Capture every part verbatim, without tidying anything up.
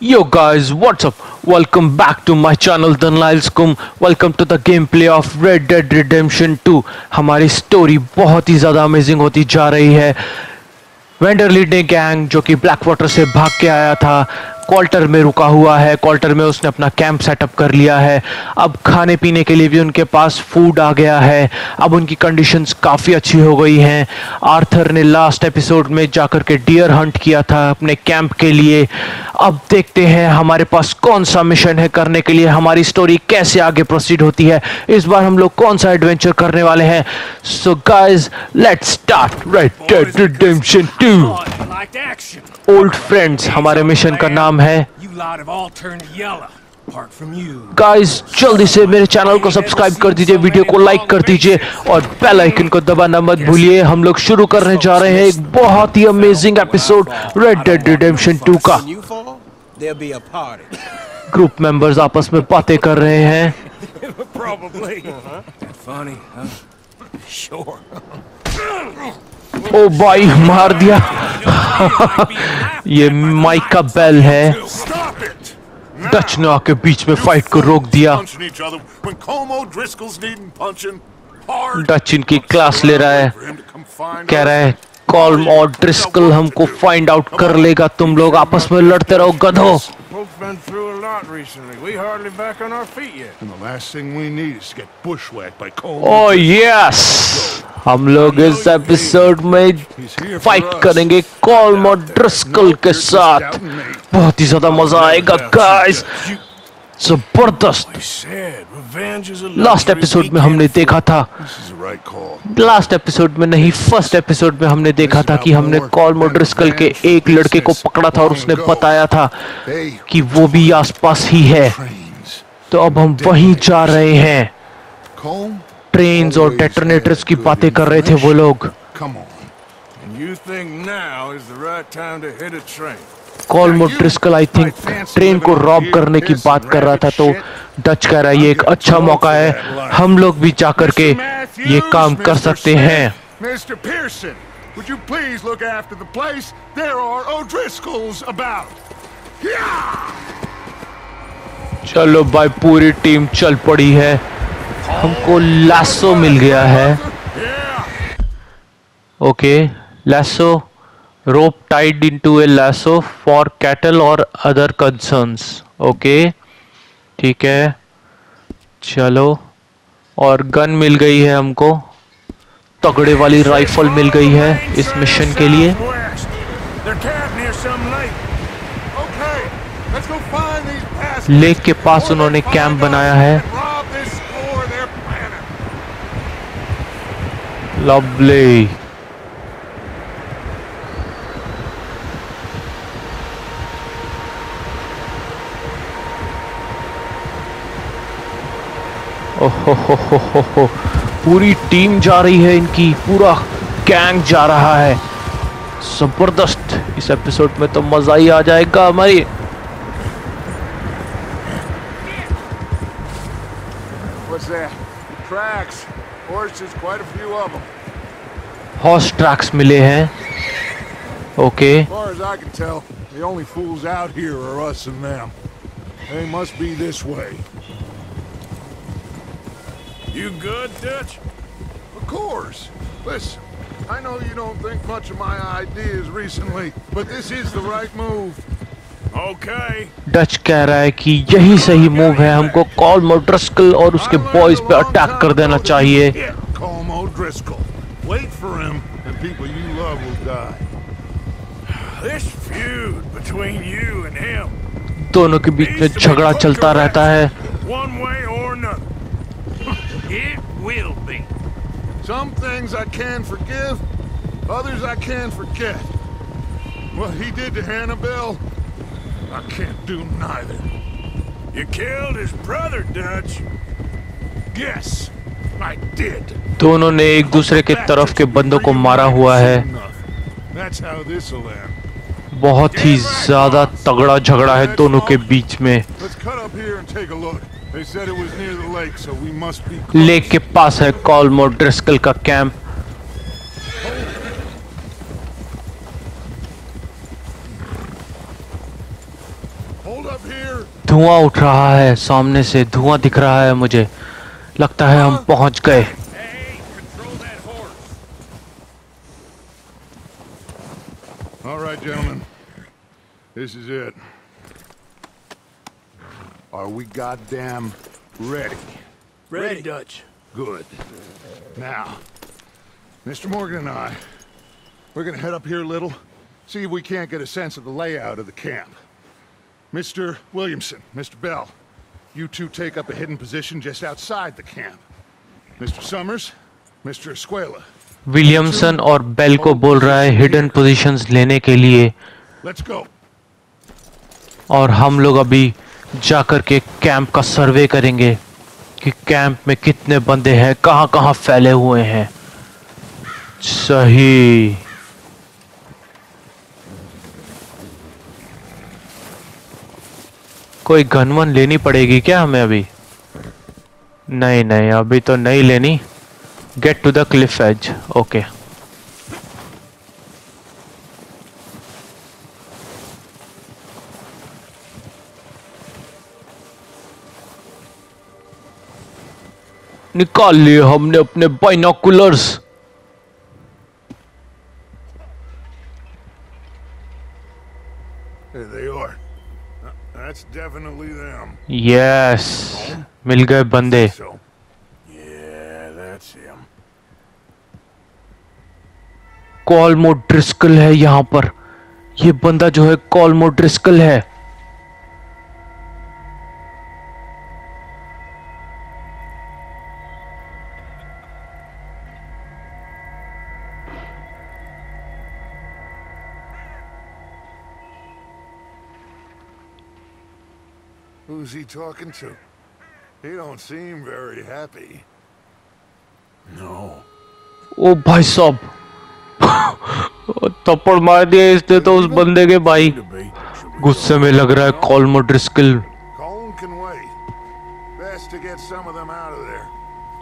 Yo guys, what's up? Welcome back to my channel Dhanlailskum. Welcome to the gameplay of Red Dead Redemption two. हमारी story बहुत ही ज़्यादा amazing होती जा रही है. वेंडरली ने गैंग जो कि ब्लैक वाटर से भाग के आया था क्वार्टर में रुका हुआ है. क्वार्टर में उसने अपना कैंप सेटअप कर लिया है. अब खाने पीने के लिए भी उनके पास फूड आ गया है. अब उनकी कंडीशंस काफ़ी अच्छी हो गई हैं. आर्थर ने लास्ट एपिसोड में जाकर के डियर हंट किया था अपने कैंप के लिए. अब देखते हैं हमारे पास कौन सा मिशन है करने के लिए, हमारी स्टोरी कैसे आगे प्रोसीड होती है, इस बार हम लोग कौन सा एडवेंचर करने वाले हैं. So guys let's start Red Dead Redemption two. Old friends हमारे मिशन का नाम है. गाइस जल्दी से मेरे चैनल को सब्सक्राइब कर दीजिए, वीडियो को लाइक कर दीजिए और बेल आइकन को दबाना मत भूलिए. हम लोग शुरू करने जा रहे हैं एक बहुत ही amazing episode Red Dead Redemption two का. ग्रुप मेंबर्स आपस में बातें कर रहे हैं. ओ भाई मार दिया. ये माइक का बेल है. डच ने आके बीच में फाइट को रोक दिया. डच इनकी क्लास ले रहा है. कह रहा है कॉल्म और ड्रिस्कल हमको फाइंड आउट कर लेगा, तुम लोग आपस में लड़ते रहो गधो. ओह यस, हम लोग इस एपिसोड में फाइट करेंगे कॉल्म और ड्रिस्कल के साथ. बहुत ही ज्यादा मजा आएगा गाइस, जबरदस्त. लास्ट एपिसोड में हमने देखा था, लास्ट एपिसोड में नहीं फर्स्ट एपिसोड में हमने देखा था कि हमने कॉल्म और ड्रिस्कल के एक लड़के को पकड़ा था और उसने बताया था कि वो भी आसपास ही है. तो अब हम वहीं जा रहे हैं. ट्रेन्स और डेटोनेटर्स की बातें कर रहे थे वो लोग. कॉल्म और ड्रिस्कल आई थिंक ट्रेन को रॉब करने की बात कर रहा था, तो डच कह रहा है ये एक अच्छा मौका है, हम लोग भी जाकर के ये काम कर सकते हैं. Mister Pearson, would you please look after the place? There are O'Driscolls about. चलो भाई पूरी टीम चल पड़ी है. हमको लासो मिल गया है. Okay lasso, rope tied into a lasso for cattle or other concerns. Okay ठीक है चलो. और गन मिल गई है हमको, तगड़े वाली राइफल मिल गई है इस मिशन के लिए. लेक के पास उन्होंने कैंप बनाया है. लवली. ओहो हो हो हो हो, पूरी टीम जा रही है इनकी, पूरा गैंग जा रहा है. जबरदस्त. इस एपिसोड में तो मजा ही आ जाएगा हमारी. हॉर्स ट्रैक्स मिले हैं. Okay You good, Dutch? Of course. Listen, I know you don't think much of my ideas recently, but this is the right move. Okay. Dutch कह रहा है कि यही सही मूव है, हमको कॉल्म और ड्रिस्कल और उसके बॉयज पे अटैक कर देना चाहिए. Colm O'Driscoll. Wait for him, and people you love will die. This feud between you and him. दोनों के बीच में झगड़ा चलता रहता है. One way or another. It will be. Some things I can forgive, others I can forget. What he did to Hannibal, I can't do neither. You killed his brother, Dutch. Yes, I did. दोनों ने एक दूसरे के तरफ के बंदों को मारा हुआ है. That's how this will end. बहुत ही ज्यादा तगड़ा झगड़ा है दोनों के बीच में. Let's cut up here and take a look. They said it was near the lake, so we must be close. Lake के पास है कॉल्म और ड्रिस्कल का कैंप. Hold up here. धुआं उठ रहा है, सामने से धुआं दिख रहा है मुझे। लगता है हम पहुंच गए। Hey, control that horse. All right, gentlemen. This is it. Are we goddamn ready? Ready, Dutch. Good. Now, Mister Morgan and I, we're gonna head up here a little, see if we can't get a sense of the layout of the camp. Mister Williamson, Mister Bell, you two take up a hidden position just outside the camp. Mister Summers, Mister Escuela. Williamson और Bell को बोल रहा है hidden positions लेने के लिए। Let's go. और हम लोग अभी जाकर के कैंप का सर्वे करेंगे कि कैंप में कितने बंदे हैं, कहां कहां फैले हुए हैं। सही। कोई गनवन लेनी पड़ेगी क्या हमें अभी? नहीं नहीं, अभी तो नहीं लेनी। Get to the cliff edge. Okay, निकाल लिए हमने अपने binoculars. There they are. Uh, That's definitely them. Yes, मिल गए बंदे। So. Yeah, that's him. Colm O'Driscoll है यहाँ पर। ये बंदा जो है कॉलमो ड्रिस्कल है। Who's he talking to? He don't seem very happy. No. ओ भाई साहब, थप्पड़ मार दिया इसने तो उस बंदे के भाई। गुस्से में लग रहा है Colm O'Driscoll. Colin can wait. Best to get some of them out of there.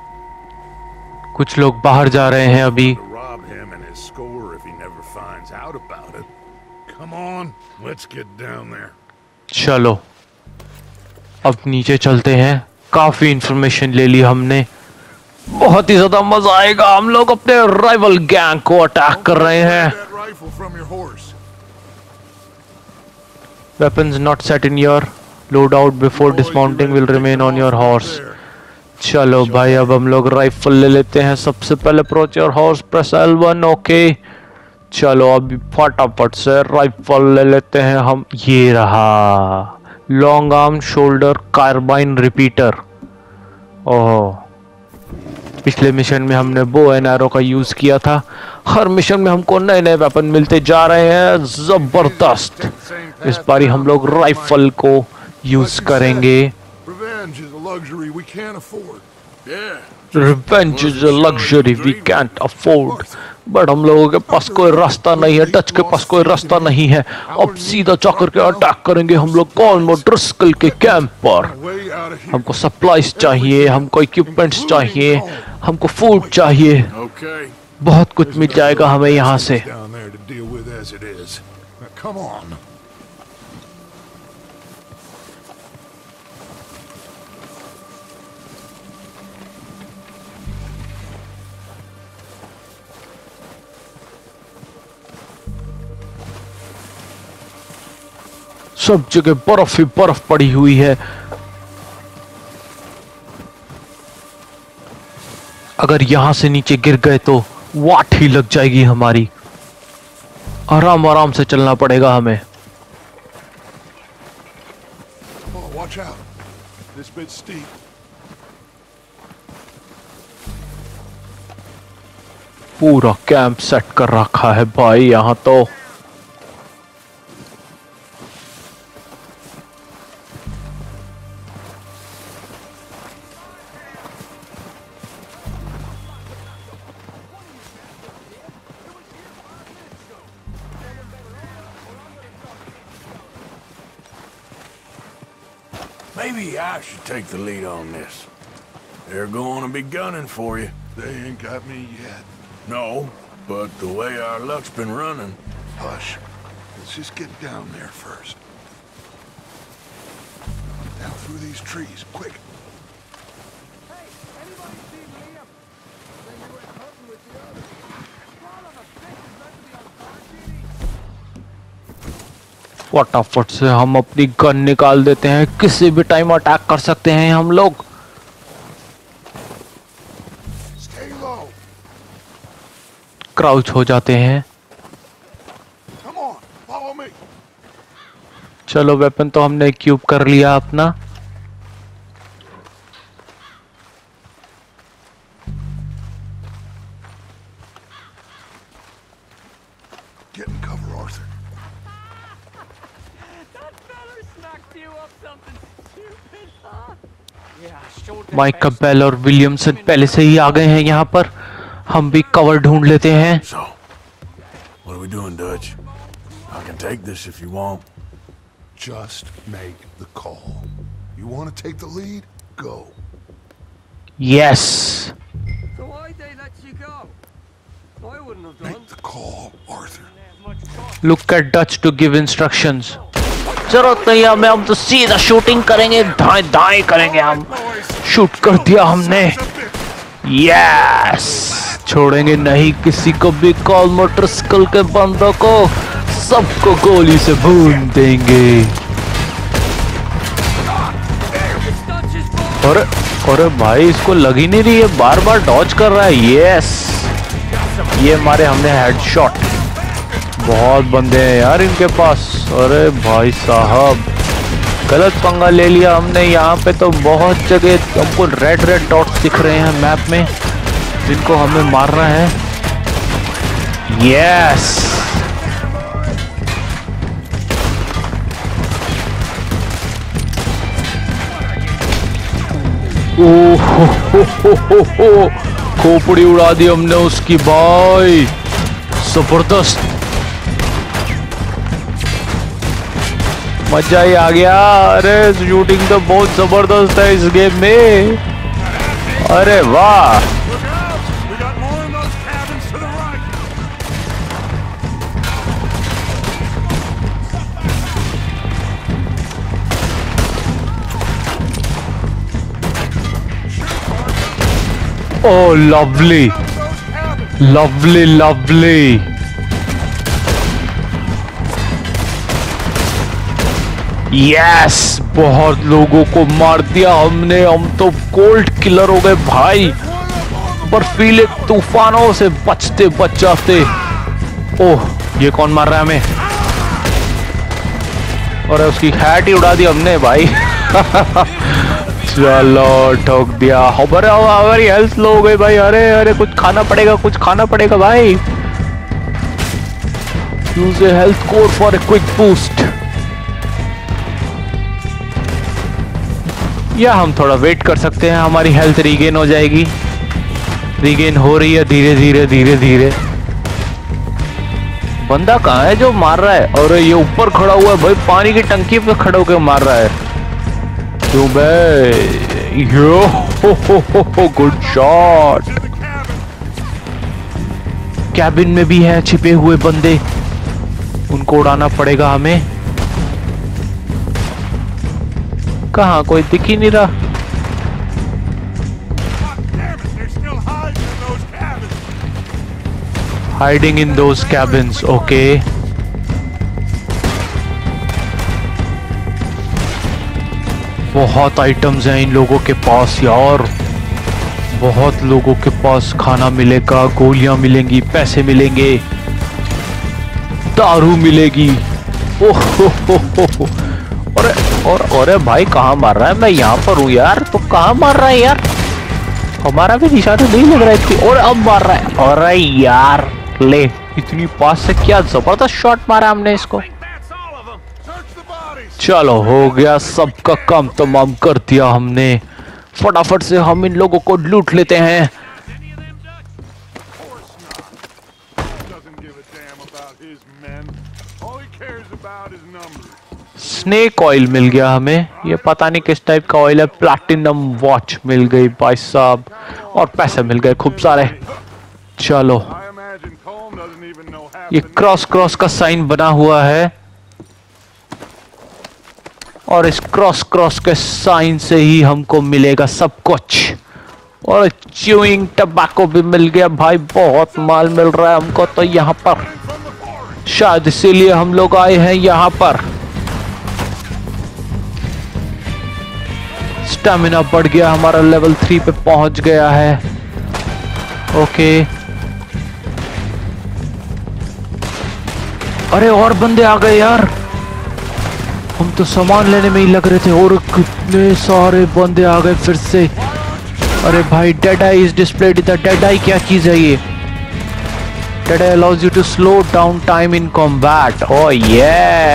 कुछ लोग बाहर जा रहे हैं अभी। To rob him and his score if he never finds out about it. Come on, let's get down there. चलो अब नीचे चलते हैं। काफी इंफॉर्मेशन ले ली हमने। बहुत ही ज्यादा मजा आएगा। हम लोग अपने राइवल गैंग को अटैक कर रहे हैं। That rifle from your horse. Weapons not set in your loadout before dismounting will remain on your horse. चलो भाई, अब हम लोग राइफल ले लेते हैं। सबसे पहले approach your horse, press L one. Okay, चलो अभी फटाफट से राइफल ले लेते हैं हम। ये रहा long arm shoulder carbine repeater. Oh, पिछले मिशन में हमने बो एंड एरो का यूज किया था। हर मिशन में हमको नए नए वेपन मिलते जा रहे हैं। जबरदस्त। इस बारी हम लोग राइफल को यूज करेंगे। Revenge is a luxury we can't afford. Yeah. Revenge is a luxury we can't afford. But हम लोगों के पास कोई रास्ता नहीं है। डच के पास कोई रास्ता नहीं है। अब सीधा जाकर के अटैक करेंगे हम लोग कॉलमो ड्रिस्कल के कैंप पर। हमको सप्लाईज चाहिए, हमको इक्विपमेंट्स चाहिए, हमको फूड चाहिए। Okay. बहुत कुछ मिल जाएगा हमें यहाँ से। Down there to deal with as it is. Now, come on. सब जगह बर्फ ही बर्फ पड़ी हुई है। अगर यहां से नीचे गिर गए तो वाट ही लग जाएगी हमारी। आराम आराम से चलना पड़ेगा हमें। Oh, watch out. This bit's steep. पूरा कैंप सेट कर रखा है भाई यहां तो। Maybe I should take the lead on this. They're going to be gunning for you. They ain't got me yet. No, but the way our luck's been running. Hush. Let's just get down there first. through these trees, quick. फटाफट से हम अपनी gun निकाल देते हैं, किसी भी time attack कर सकते हैं हम लोग। क्राउच हो जाते हैं। चलो वेपन तो हमने क्यूब कर लिया अपना। माइक बेल और विलियमसन पहले से ही आ गए हैं यहाँ पर। हम भी कवर ढूंढ लेते हैं। So, what are we doing, Dutch? I can take this if you want. Just make the call. You want to take the lead? Go. Yes. So why they let you go? I wouldn't have done. Make the call, Arthur. Look at Dutch to give instructions. जरूरत नहीं है हमें, हम तो सीधा shooting करेंगे, दाएं दाएं करेंगे हम। शूट कर दिया हमने। यस, छोड़ेंगे नहीं किसी को भी। कॉल मोटरसाइकिल के बंदों को सबको गोली से भून देंगे। अरे अरे भाई, इसको लग ही नहीं रही है, बार बार डॉज कर रहा है। यस, ये मारे हमने हेडशॉट। बहुत बंदे हैं यार इनके पास। अरे भाई साहब, गलत पंगा ले लिया हमने। यहाँ पे तो बहुत जगह हमको रेड रेड डॉट्स दिख रहे हैं मैप में, जिनको हमें मारना है। यस, ओह हो हो हो हो, खोपड़ी उड़ा दी हमने उसकी भाई, जबरदस्त, मजा ही आ गया। अरे शूटिंग तो बहुत जबरदस्त है इस गेम में। अरे वाह, oh lovely lovely lovely. Yes, बहुत लोगों को मार दिया हमने। हम तो कोल्ड किलर हो गए भाई, बर्फीले तूफानों से बचते बचाते। ओह, ये कौन मार रहा है हमें? और उसकी हैट ही उड़ा दी हमने भाई। चलो ठोक दिया। हमारे हमारी हेल्थ लो हो गई भाई। अरे अरे, कुछ खाना पड़ेगा, कुछ खाना पड़ेगा भाई। Use a health code for a quick boost. या हम थोड़ा वेट कर सकते हैं, हमारी हेल्थ रीगेन हो जाएगी। रीगेन हो रही है धीरे धीरे धीरे धीरे। बंदा कहाँ है जो मार रहा है? और ये ऊपर खड़ा हुआ है भाई, पानी की टंकी पे खड़ा होकर मार रहा है। क्यों बे? यो हो हो हो हो, गुड शॉट। कैबिन में भी है छिपे हुए बंदे, उनको उड़ाना पड़ेगा हमें। कहाँ, कोई दिख ही नहीं रहा। Hiding in those cabins, okay. बहुत आइटम्स हैं इन लोगों के पास यार, बहुत लोगों के पास। खाना मिलेगा, गोलियां मिलेंगी, पैसे मिलेंगे, दारू मिलेगी। ओह हो हो हो हो। अरे और अरे भाई, कहाँ मार रहा है? मैं यहाँ पर हूँ यार, तो कहाँ मार रहा है यार? हमारा भी निशाना नहीं लग रहा है इसकी। और अब मार रहा है। अरे यार, ले, इतनी पास से क्या जबरदस्त शॉट मारा हमने इसको। चलो हो गया, सबका काम तमाम कर दिया हमने। फटाफट से हम इन लोगों को लूट लेते हैं। स्नेक ऑयल मिल गया हमें, ये पता नहीं किस टाइप का ऑयल है। प्लैटिनम वॉच मिल गई भाई साहब, और पैसे मिल गए खूब सारे। चलो, ये क्रॉस क्रॉस का साइन बना हुआ है। और इस क्रॉस क्रॉस के साइन से ही हमको मिलेगा सब कुछ। और च्यूइंग टबाको भी मिल गया भाई, बहुत माल मिल रहा है हमको तो यहाँ पर। शायद इसीलिए हम लोग आए हैं यहाँ पर। स्टैमिना बढ़ गया हमारा, लेवल थ्री पे पहुंच गया है। ओके, अरे और बंदे आ गए यार, हम तो सामान लेने में ही लग रहे थे और कितने सारे बंदे आ गए फिर से। अरे भाई, डेड आई इज डिस्प्लेड इधर। डेड आई क्या चीज है ये? Dead eye allows you to slow down time in combat. Oh ये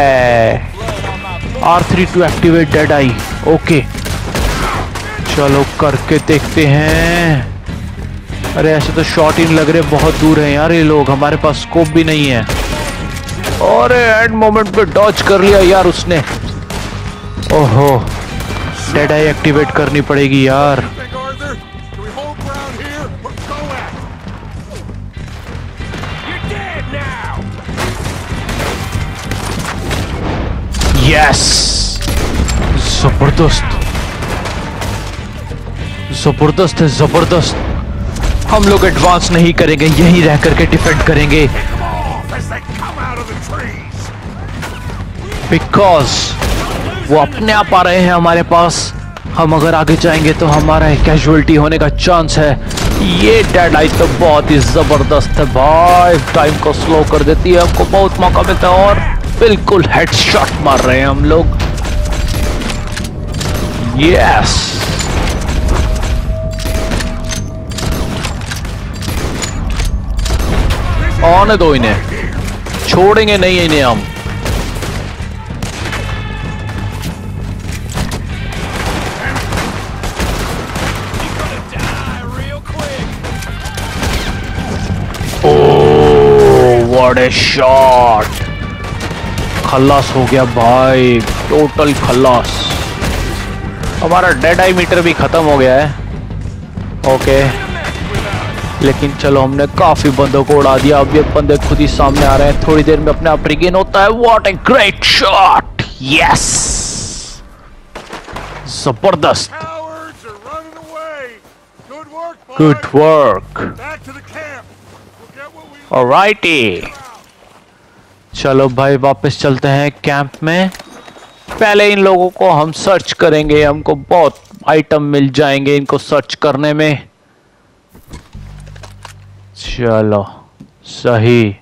R three to activate dead eye. Okay चलो करके देखते हैं। अरे ऐसे तो शॉट इन लग रहे, बहुत दूर है यार ये लोग, हमारे पास स्कोप भी नहीं है। और एंड मोमेंट पे डॉज कर लिया यार उसने। ओहो, डेड आई एक्टिवेट करनी पड़ेगी यार। यस, जबरदस्त जबरदस्त है, जबरदस्त। हम लोग एडवांस नहीं करेंगे, यहीं रह करके डिफेंड करेंगे, बिकॉज वो अपने आप आ रहे हैं हमारे पास। हम अगर आगे जाएंगे तो हमारा कैजुअलिटी होने का चांस है। ये डेड आई तो बहुत ही जबरदस्त है भाई, टाइम को स्लो कर देती है, हमको बहुत मौका मिलता है और बिल्कुल हेडशॉट मार रहे हैं हम लोग। यस, आने दो इन्हें, छोड़ेंगे नहीं इन्हें हम। ओह व्हाट ए शॉट, खल्लास हो गया भाई, टोटल खल्लास। हमारा डेड आई मीटर भी खत्म हो गया है। ओके, लेकिन चलो हमने काफी बंदों को उड़ा दिया। अब ये बंदे खुद ही सामने आ रहे हैं, थोड़ी देर में अपने आप रिगेन होता है। What a great shot, yes, जबरदस्त, गुड वर्क, ऑलराइटी। चलो भाई वापस चलते हैं कैंप में। पहले इन लोगों को हम सर्च करेंगे, हमको बहुत आइटम मिल जाएंगे इनको सर्च करने में। चलो सही।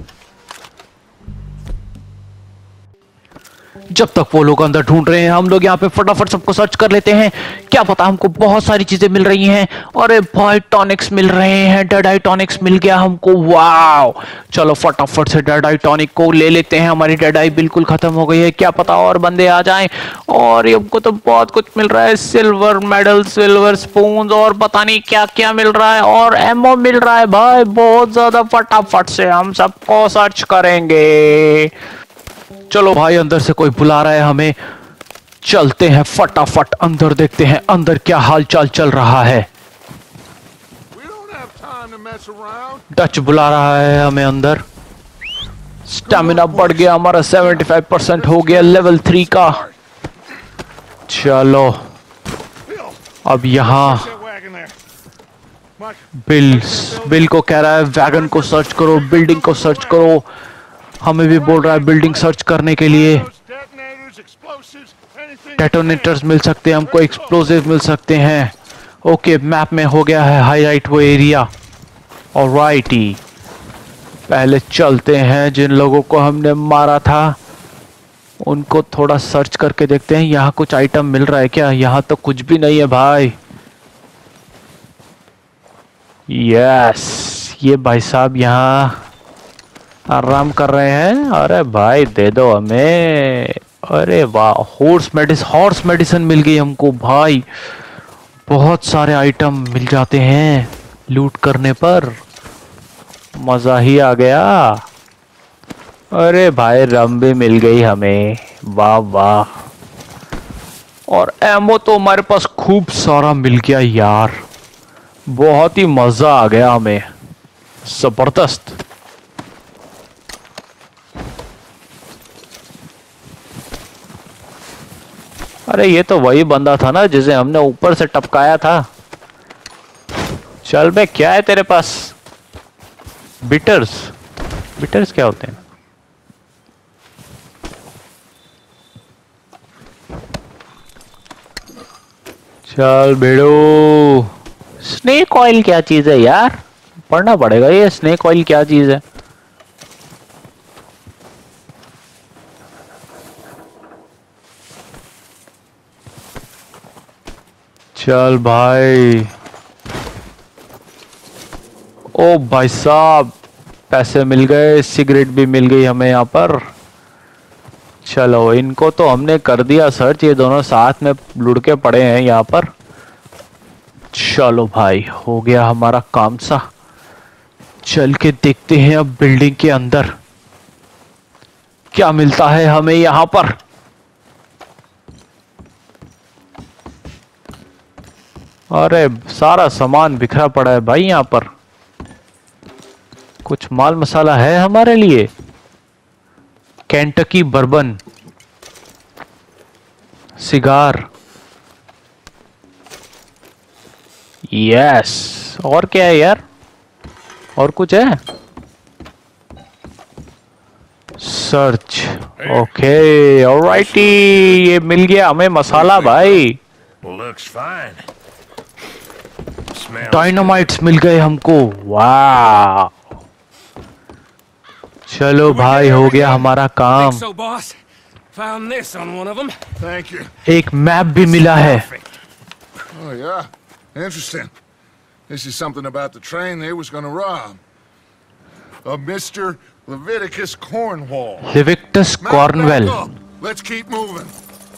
जब तक वो लोग अंदर ढूंढ रहे हैं हम लोग यहाँ पे फटाफट सबको सर्च कर लेते हैं, क्या पता हमको बहुत सारी चीजें मिल रही हैं। अरे भाई टॉनिक्स मिल रहे हैं, डेड आई टॉनिक्स मिल गया हमको, वाव। चलो फटाफट से डेड आई टॉनिक को ले लेते हैं, हमारी डेड आई बिल्कुल खत्म हो गई है, क्या पता और बंदे आ जाएं। और हमको तो बहुत कुछ मिल रहा है, सिल्वर मेडल, सिल्वर स्पून और पता नहीं क्या क्या मिल रहा है, और एमओ मिल रहा है भाई बहुत ज्यादा। फटाफट से हम सबको सर्च करेंगे। चलो भाई अंदर से कोई बुला रहा है हमें, चलते हैं फटाफट अंदर, देखते हैं अंदर क्या हालचाल चल रहा है। डच बुला रहा है हमें अंदर। स्टैमिना बढ़ गया हमारा, पचहत्तर परसेंट हो गया लेवल थ्री का। चलो अब यहाँ बिल बिल को कह रहा है वैगन को सर्च करो, बिल्डिंग को सर्च करो। हमें भी बोल रहा है बिल्डिंग सर्च करने के लिए। डेटोनेटर्स मिल सकते हैं हमको, एक्सप्लोसिव मिल सकते हैं। ओके, मैप में हो गया है हाईलाइट वो एरिया। ऑलराइटी, पहले चलते हैं जिन लोगों को हमने मारा था उनको थोड़ा सर्च करके देखते हैं, यहाँ कुछ आइटम मिल रहा है क्या? यहाँ तो कुछ भी नहीं है भाई। यस, ये भाई साहब यहाँ आराम कर रहे हैं। अरे भाई दे दो हमें। अरे वाह, हॉर्स मेडिसिन, हॉर्स मेडिसिन मिल गई हमको भाई। बहुत सारे आइटम मिल जाते हैं लूट करने पर, मजा ही आ गया। अरे भाई रम भी मिल गई हमें, वाह वाह। और एमो तो हमारे पास खूब सारा मिल गया यार, बहुत ही मजा आ गया हमें, जबरदस्त। अरे ये तो वही बंदा था ना जिसे हमने ऊपर से टपकाया था। चल बे, क्या है तेरे पास? बिटर्स? बिटर्स क्या होते हैं? चल बेड़ो। स्नेक ऑयल क्या चीज है यार? पढ़ना पड़ेगा ये स्नेक ऑयल क्या चीज है। चल भाई। ओ भाई साहब, पैसे मिल गए, सिगरेट भी मिल गई हमें यहाँ पर। चलो इनको तो हमने कर दिया सर्च, ये दोनों साथ में लुढ़के पड़े हैं यहाँ पर। चलो भाई, हो गया हमारा काम सा। चल के देखते हैं अब बिल्डिंग के अंदर क्या मिलता है हमें यहाँ पर। अरे सारा सामान बिखरा पड़ा है भाई यहाँ पर। कुछ माल मसाला है हमारे लिए? Kentucky bourbon, cigar, yes. और क्या है यार? और कुछ है? सर्च, ओके ऑलराइटी, ये मिल गया हमें मसाला भाई। Looks fine. Smells डायनामाइट्स मिल गए हमको, वाह। चलो भाई, हो गया हमारा काम। So, boss, found this on one of them. Thank you. एक मैप भी मिला है। Oh, yeah. Interesting. This is something about the train they was gonna rob. Of Mister Leviticus Cornwall. Leviticus Mount Cornwall. back up. Let's keep moving.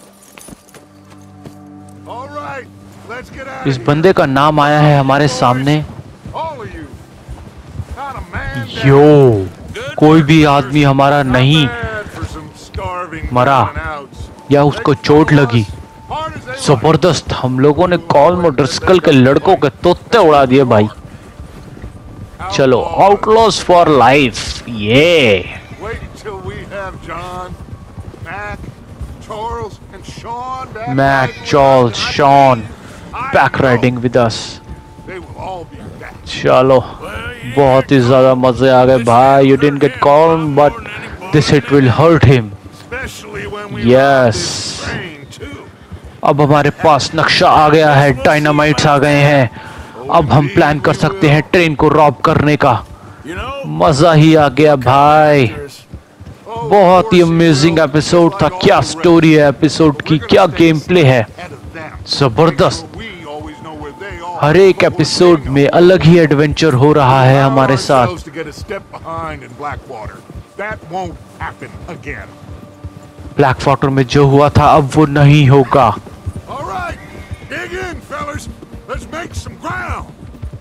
All right. Let's get out इस of बंदे का नाम आया है हमारे सामने। here. All of you. Not a man down. यो, कोई भी आदमी हमारा Not नहीं bad for some starving मरा brownouts. या उसको चोट लगी। Hard as they like. जबरदस्त, हम लोगों ने कॉल ड्रिस्कल के लड़कों के तोते उड़ा दिए भाई। चलो, आउटलॉस फॉर लाइफ, ये। Wait until we have John, Mac, Charles, and Sean back. Mac, riding Charles, with us. Sean I back know riding with us. They will all be back. चलो, बहुत ही ज्यादा मजे आ गए भाई। You didn't get Colm but this hit will hurt him. Especially when we Yes. rob this train too. अब हमारे पास नक्शा आ गया है, डायनामाइट्स आ गए हैं। अब हम प्लान कर सकते हैं ट्रेन को रॉब करने का। You know, मजा ही आ गया भाई। Oh, बहुत ही of course you amazing will. Episode था। Like all क्या the स्टोरी है एपिसोड की, We're क्या gonna stay गेम प्ले है, ahead of them. जबरदस्त। Make sure we always know where they are, हर एक but we're एपिसोड staying में on. अलग ही एडवेंचर हो रहा है Allow हमारे साथ। ourselves to get a step behind in Blackwater. That won't happen again. Blackwater में जो हुआ था अब वो नहीं होगा। All right, dig in, fellas. Let's make some ground.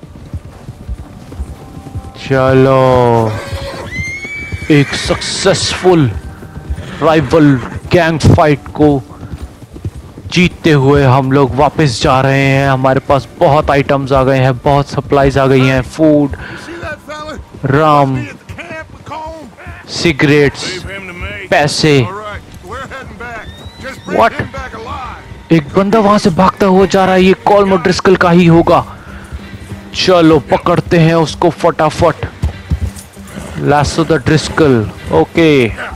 चलो, एक सक्सेसफुल राइवल गैंग फाइट को जीतते हुए हम लोग वापस जा रहे हैं। हमारे पास बहुत आइटम्स आ गए हैं, बहुत सप्लाईज आ गई हैं, food, You see that fella? rum, Must be at the camp with Colm. Cigarettes, leave him to me. पैसे। All right, we're heading back. Just bring What? him back alive. एक बंदा वहां से भागता हुआ जा रहा है, ये कॉल ड्रिस्कल का ही होगा। चलो पकड़ते हैं उसको फटाफट। Lasso the Driscoll, okay.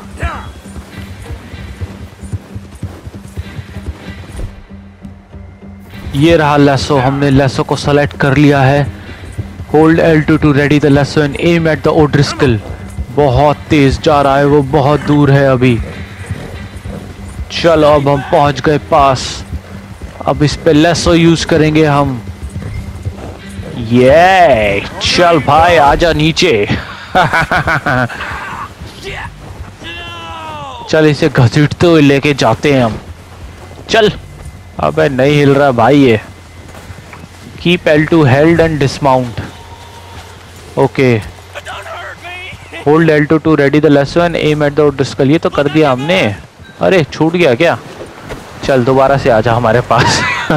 ये रहा लैसो, हमने लैसो को सेलेक्ट कर लिया है। Hold L two to ready the lasso and aim at the O'Driscoll. बहुत तेज जा रहा है वो, बहुत दूर है अभी। चलो अब हम पहुंच गए पास। अब इस पे लैसो यूज करेंगे हम। ये चल भाई, आजा नीचे। चल इसे घसीटते हुए लेके जाते हैं हम। चल, अबे नहीं हिल रहा भाई ये। Keep L two held and dismount, okay. Hold L two to ready the lasso and aim at the O'Driscoll. ये तो कर दिया हमने। अरे छूट गया क्या? चल दोबारा से आजा हमारे पास।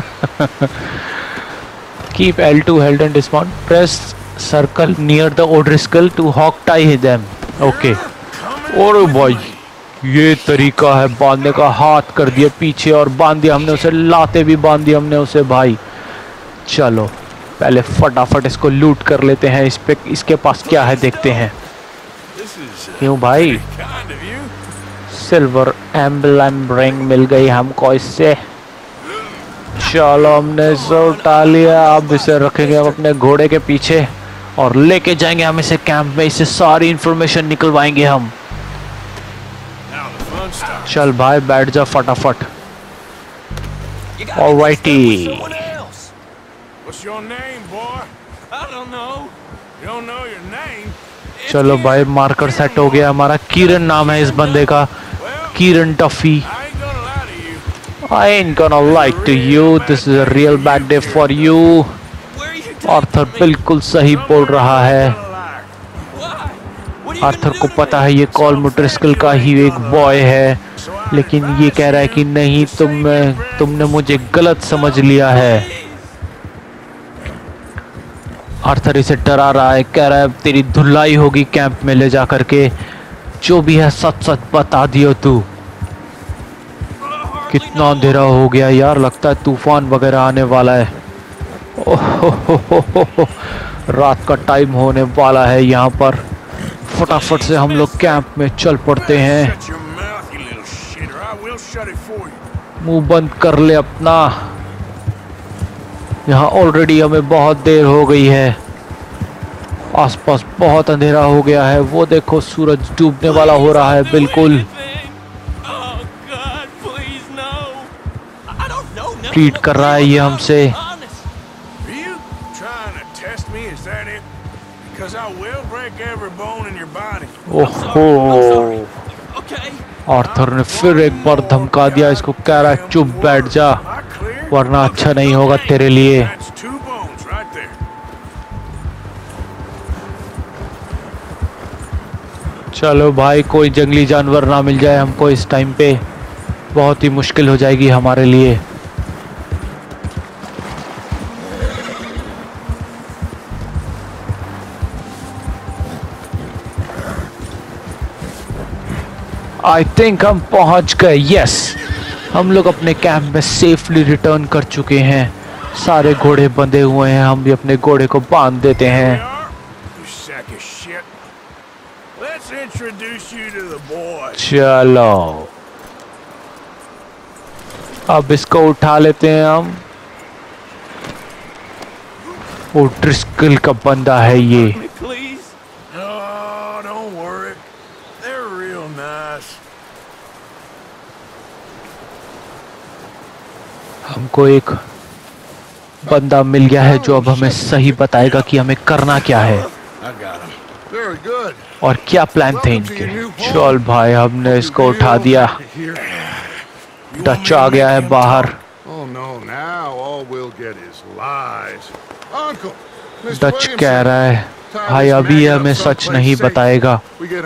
Keep L two held and dismount, press circle near the O'Driscoll to hogtie them, okay. और भाई ये तरीका है बांधने का, हाथ कर दिए पीछे और बांध दिया हमने उसे, लाते भी बांध दिया हमने उसे भाई। चलो पहले फटाफट इसको लूट कर लेते हैं। इस पे इसके पास क्या है देखते हैं। क्यों भाई, सिल्वर एम्बलम रिंग मिल गई हमको इससे। चलो हमने इसे उठा लिया, अब इसे रखेंगे हम अपने घोड़े के पीछे और लेके जाएंगे हम इसे कैंप में। इससे सारी इंफॉर्मेशन निकलवाएंगे हम। चल भाई बैठ जा फटाफट। ऑलराइटी। चलो भाई मार्कर सेट हो गया हमारा। किरण नाम है इस बंदे का, Kieran Duffey. I ain't gonna lie to you, this is a real bad day for you. Arthur बिल्कुल सही बोल रहा है। आर्थर को पता है ये कॉल मोट्रिस्कल का ही एक बॉय है, लेकिन ये कह रहा है कि नहीं, तुम तुमने मुझे गलत समझ लिया है। आर्थर इसे डरा रहा है, कह रहा है तेरी धुलाई होगी कैंप में ले जा करके, जो भी है सच सच बता दियो तू। कितना अंधेरा हो गया यार, लगता है तूफान वगैरह आने वाला है। ओहो, रात का टाइम होने वाला है यहाँ पर। फटाफट से हम लोग कैंप में चल पड़ते हैं। मुंह बंद कर ले अपना, यहाँ ऑलरेडी हमें बहुत देर हो गई है। आसपास बहुत अंधेरा हो गया है। वो देखो सूरज डूबने वाला हो रहा है बिल्कुल। ट्रीट कर रहा है ये हमसे। ओहो, आर्थर ने फिर एक बार धमका दिया इसको, कह रहा है चुप बैठ जा वरना अच्छा नहीं होगा तेरे लिए। चलो भाई कोई जंगली जानवर ना मिल जाए हमको इस टाइम पे, बहुत ही मुश्किल हो जाएगी हमारे लिए। आई थिंक हम पहुंच गए। यस, हम लोग अपने कैंप में सेफली रिटर्न कर चुके हैं। सारे घोड़े बंधे हुए हैं, हम भी अपने घोड़े को बांध देते हैं। चलो अब इसको उठा लेते हैं हम। ओ ड्रिस्कल का बंदा है ये। हमको एक बंदा मिल गया है जो अब हमें सही बताएगा कि हमें करना क्या है और क्या प्लान थे इनके। चल भाई हमने इसको उठा दिया। डच आ गया है बाहर। डच कह रहा है भाई अभी हमें सच नहीं बताएगा,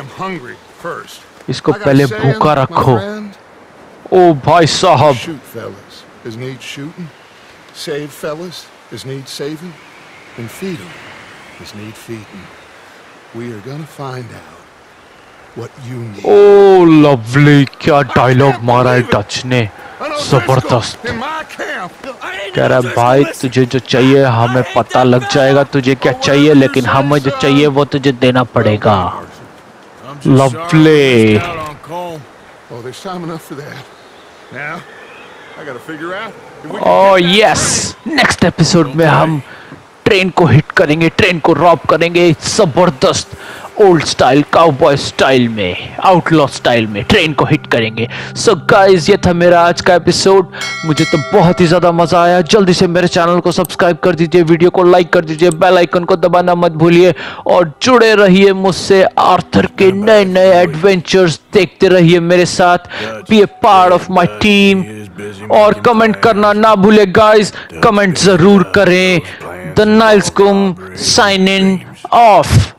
इसको पहले भूखा रखो। ओ भाई साहब, Is need shooting, save fellas is need saving, and feed them is need feeding. We are gonna find out what you need. Oh lovely, क्या डायलॉग मारा है डच ने, जबरदस्त। कह रहा है भाई तुझे जो चाहिए हमें पता लग जाएगा तुझे क्या चाहिए, लेकिन हमें जो चाहिए वो तुझे देना पड़ेगा। Lovely. Oh, there's time enough for that. Now. Oh yes, next episode में हम ट्रेन को हिट करेंगे, ट्रेन को रॉब करेंगे जबरदस्त ओल्ड स्टाइल काउबॉय स्टाइल में, आउटलॉ स्टाइल में ट्रेन को हिट करेंगे। सो so गाइस ये था मेरा आज का एपिसोड, मुझे तो बहुत ही ज्यादा मजा आया। जल्दी से मेरे चैनल को सब्सक्राइब कर दीजिए, वीडियो को लाइक कर दीजिए, बेल आइकन को दबाना मत भूलिए और जुड़े रहिए मुझसे। आर्थर के नए नए एडवेंचर्स देखते रहिए मेरे साथ। Be a part of my team और कमेंट करना ना भूले गाइस, कमेंट जरूर करें। द नाइल्सकुम साइन इन ऑफ।